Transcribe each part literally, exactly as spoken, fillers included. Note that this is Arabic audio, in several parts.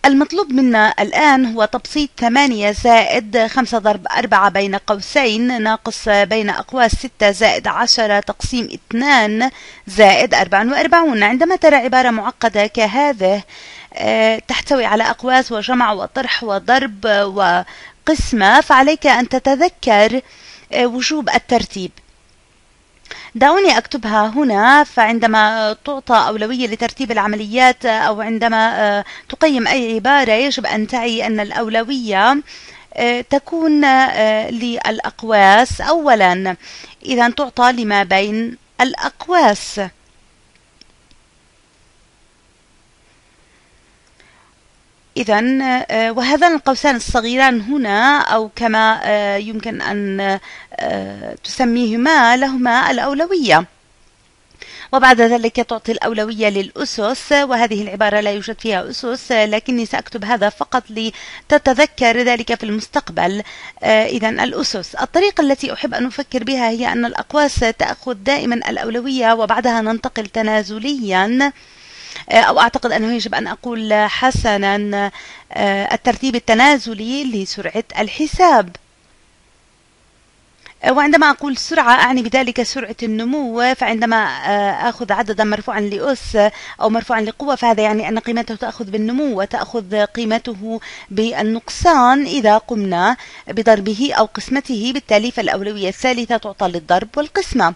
المطلوب منا الآن هو تبسيط ثمانية زائد خمسة ضرب أربعة بين قوسين ناقص بين أقواس ستة زائد عشرة تقسيم اثنان زائد أربعة وأربعون. عندما ترى عبارة معقدة كهذه تحتوي على أقواس وجمع وطرح وضرب وقسمة، فعليك أن تتذكر وجوب الترتيب. دعوني أكتبها هنا. فعندما تعطى أولوية لترتيب العمليات أو عندما تقيم أي عبارة يجب أن تعي أن الأولوية تكون للأقواس أولا، إذا تعطى لما بين الأقواس. إذن وهذان القوسان الصغيران هنا أو كما يمكن أن تسميهما لهما الأولوية، وبعد ذلك تعطي الأولوية للأسس، وهذه العبارة لا يوجد فيها أسس لكني سأكتب هذا فقط لتتذكر ذلك في المستقبل. إذن الأسس. الطريقة التي أحب أن أفكر بها هي أن الأقواس تأخذ دائما الأولوية وبعدها ننتقل تنازليا، أو أعتقد أنه يجب أن أقول حسنا الترتيب التنازلي لسرعة الحساب. وعندما أقول سرعة أعني بذلك سرعة النمو، فعندما أخذ عددا مرفوعا لأس أو مرفوعا لقوة فهذا يعني أن قيمته تأخذ بالنمو وتأخذ قيمته بالنقصان إذا قمنا بضربه أو قسمته. بالتالي فالأولوية الثالثة تعطى للضرب والقسمة،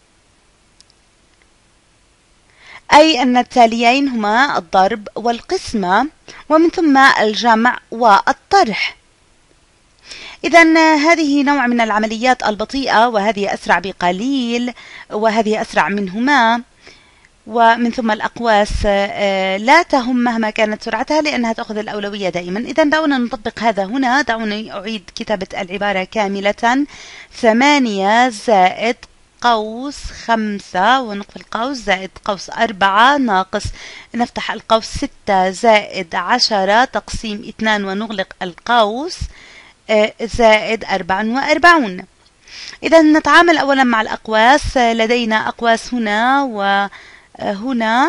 أي أن التاليين هما الضرب والقسمة ومن ثم الجمع والطرح. إذن هذه نوع من العمليات البطيئة، وهذه أسرع بقليل وهذه أسرع منهما، ومن ثم الأقواس لا تهم مهما كانت سرعتها لأنها تأخذ الأولوية دائما. إذن دعونا نطبق هذا هنا. دعوني أعيد كتابة العبارة كاملة. ثمانية زائد قوس خمسة ونقفل القوس زائد قوس أربعة ناقص نفتح القوس ستة زائد عشرة تقسيم اثنان ونغلق القوس زائد أربعة وأربعون. إذا نتعامل أولا مع الأقواس. لدينا أقواس هنا وهنا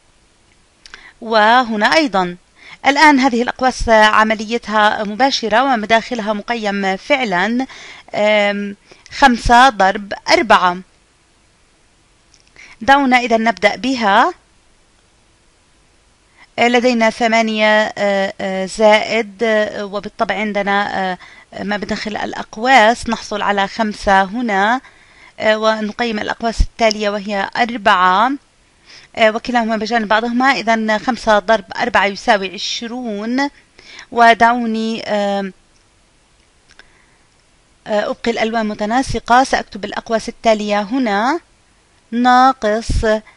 وهنا أيضا. الآن هذه الأقواس عمليتها مباشرة ومداخلها مقيم فعلا خمسة ضرب أربعة. دعونا إذا نبدأ بها. لدينا ثمانية زائد وبالطبع عندنا ما بداخل الأقواس نحصل على خمسة هنا ونقيم الأقواس التالية وهي أربعة وكلاهما بجانب بعضهما. إذا خمسة ضرب أربعة يساوي عشرون. ودعوني أبقي الألوان متناسقة. سأكتب الأقواس التالية هنا ناقص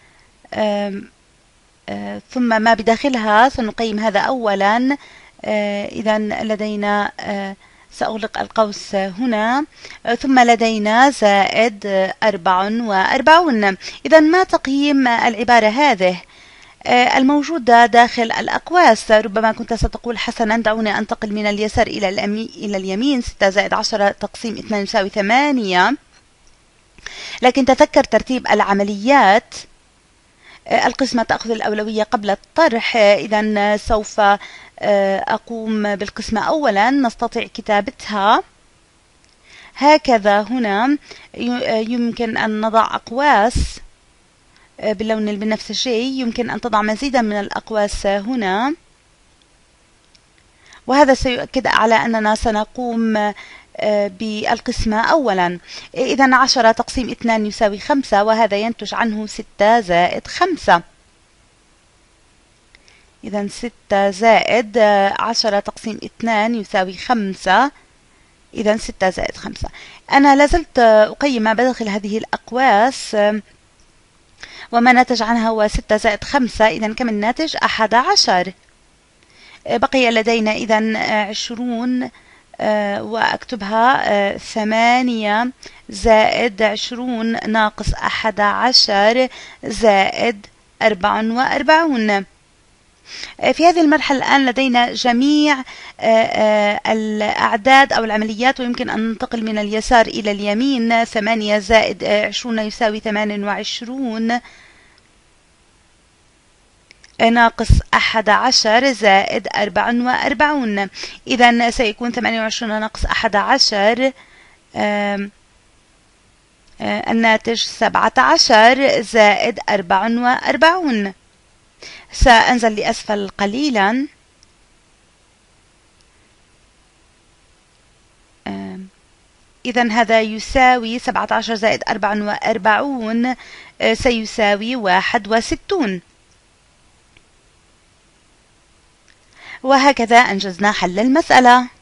ثم ما بداخلها سنقيم هذا أولا. إذا لدينا سأغلق القوس هنا ثم لدينا زائد أربع وأربعون. إذا ما تقييم العبارة هذه الموجودة داخل الأقواس؟ ربما كنت ستقول حسنا دعوني أنتقل من اليسار إلى إلى اليمين. ستة زائد عشرة تقسيم اثنان يساوي ثمانية، لكن تذكر ترتيب العمليات. القسمة تأخذ الأولوية قبل الطرح. إذا سوف أقوم بالقسمة أولا. نستطيع كتابتها هكذا. هنا يمكن أن نضع أقواس باللون البنفسجي. يمكن أن تضع مزيدا من الأقواس هنا، وهذا سيؤكد على أننا سنقوم بالقسمة أولا. إذا عشرة تقسيم اثنان يساوي خمسة، وهذا ينتج عنه ستة زائد خمسة. إذا ستة زائد عشرة تقسيم اثنان يساوي خمسة. إذا ستة زائد خمسة. أنا لازلت أقيم ما بداخل هذه الأقواس وما نتج عنها هو ستة زائد خمسة. إذا كم الناتج؟ أحد عشر. بقي لدينا إذا عشرون وأكتبها ثمانية زائد عشرون ناقص أحد عشر زائد أربع وأربعون. في هذه المرحلة الآن لدينا جميع الأعداد أو العمليات، ويمكن أن ننتقل من اليسار إلى اليمين. ثمانية زائد عشرون يساوي ثمان وعشرون. ناقص أحد عشر زائد أربع وأربعون. إذا سيكون ثمانية وعشرون ناقص أحد عشر، الناتج سبعة عشر زائد أربع وأربعون. سأنزل لأسفل قليلا. إذا هذا يساوي سبعة عشر زائد أربع وأربعون سيساوي واحد وستون. وهكذا أنجزنا حل المسألة.